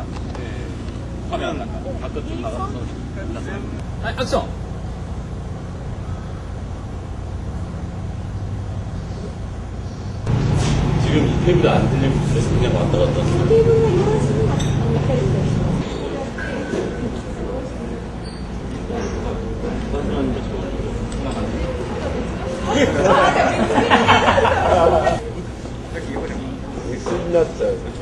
カメラの中カット中流す。はい、アクション。지금 테이블 안 들리면 그래서 그냥 왔다 갔다 했어요. 테이블은 이런 식으로 끝났어요.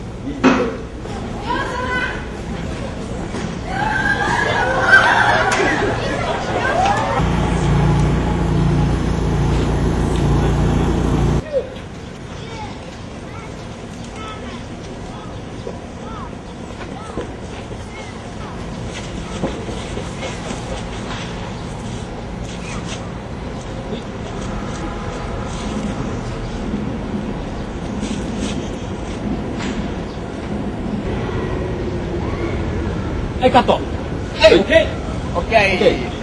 はい、カット。はい、オッケー。オッケー。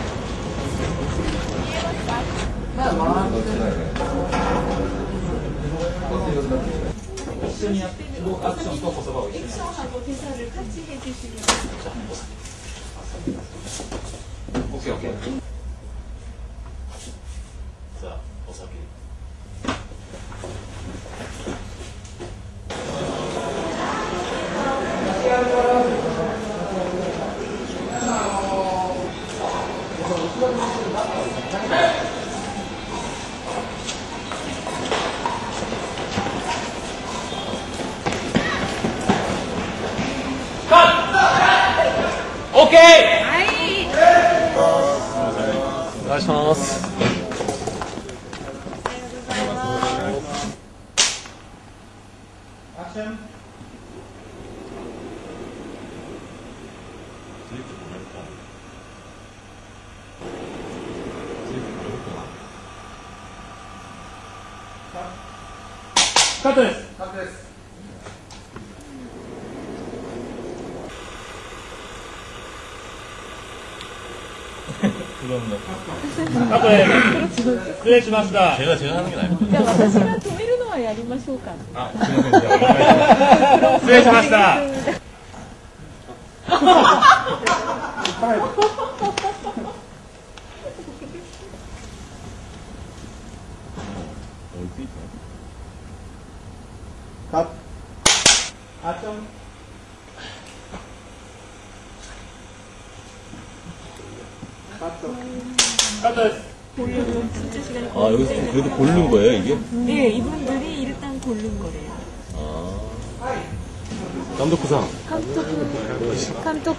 一緒にやってアクションと言葉を一緒に。オッケーオッケー。さあ、お酒。オッケー。はい。お願いします。アクション。カットです。カットです。あとで失礼しました。제가 하는 게 나아요. じゃあ私が止めるのはやりましょうか。あ、すみません。じゃあ失礼しました。カット。アクション。아, 여기서 그래도 고르는 거예요, 이게? 네, 이분들이 일단 고른 거래요. 아. 감독상. 감독.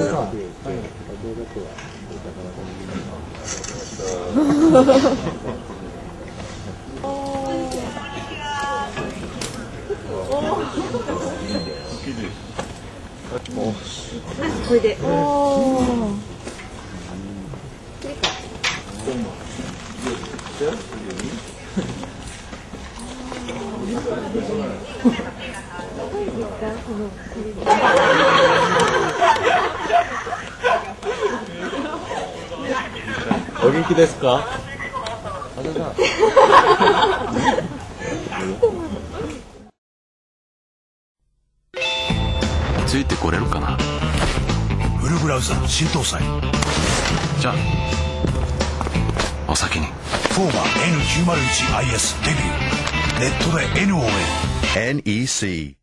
これで。 お元気ですか？ついてこれるかな？ フルブラウザ新搭載。 じゃあお先に。 フォーマ N901IS デビュー。ネットで N を追え。NEC